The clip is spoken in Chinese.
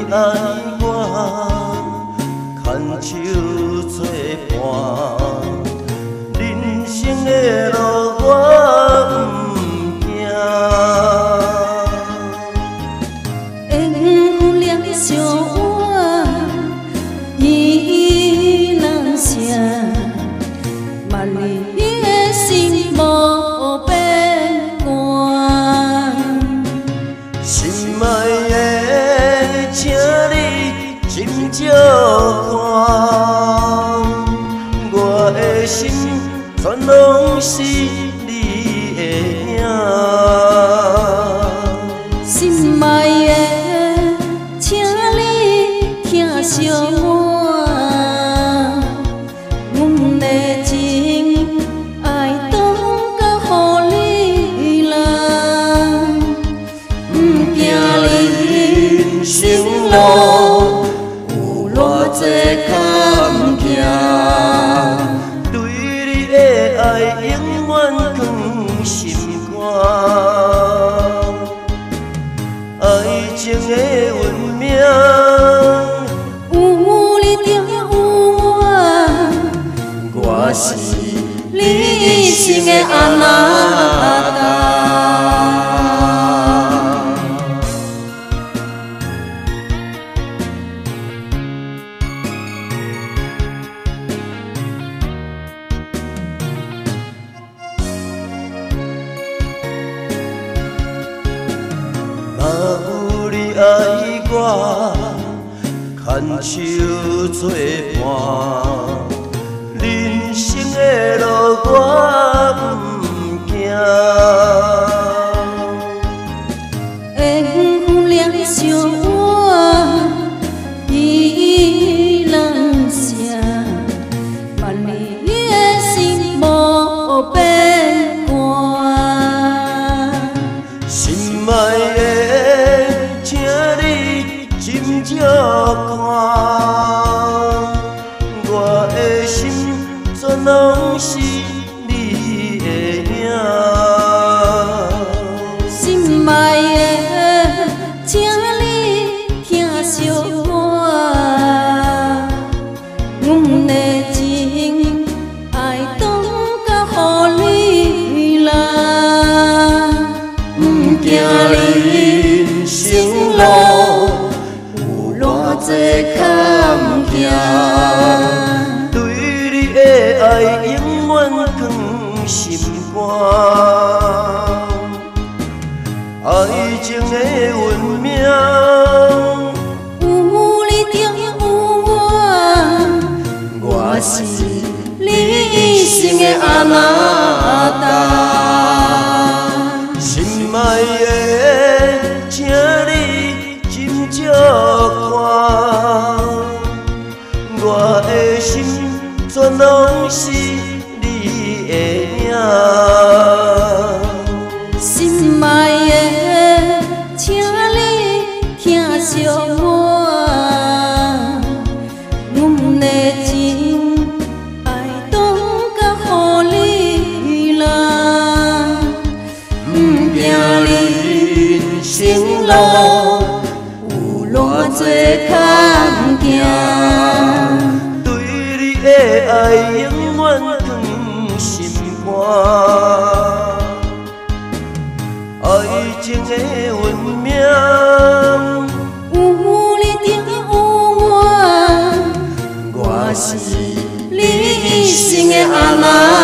爱我，牵手作伴。人生的路我不惊。 缘分两相偎，伊人生，万里的心无变卦。 心爱的，请你斟酌看，我的心全拢是你的影。 心爱的，请你听相我，阮的情爱当甲予你人，不惊人生路有偌多坎坷。 对你的爱永远藏心肝，爱情的运命， 有你就有我是你生的阿那达。 若有你爱我，牵手作伴。人生的路我不惊。 缘分两相偎，伊人生，万里的心无变卦。 心爱的，请你斟酌看，我的心全拢是你的影。 心爱的，请你听相我，阮的情爱当甲予你人，不惊人生路有偌多坎坷。 对你的爱永远藏心肝，爱情的运命， 有你就有我是你生的阿那达。 心爱的，请你斟酌看，我的心全拢是你的影。 心爱的，请你听相我，阮的情爱当甲予你人，不惊人生路有偌多坎坷。 对你的爱永远藏心肝，爱情的运命， 有你就有我是你生的阿那。